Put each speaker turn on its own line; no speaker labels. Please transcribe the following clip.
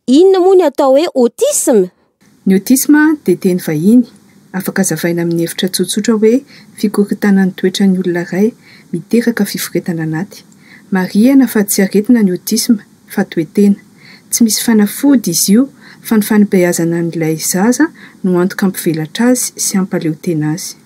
Inona moa ny atao hoe autisme?
Ny autisme dia teny vahiny, afaka hazavaina amin'ny hevitra tsotsotra hoe fikorontanan'ny toetran'ny olona iray miteraka fiforetana anaty. Marihana fa tsy aretina ny autisme fa toe-tena. Tsy misy fanafody izy io fa ny fanabeazana an'ilay zaza no antoka hampivelatra azy sy hampaleo tena azy.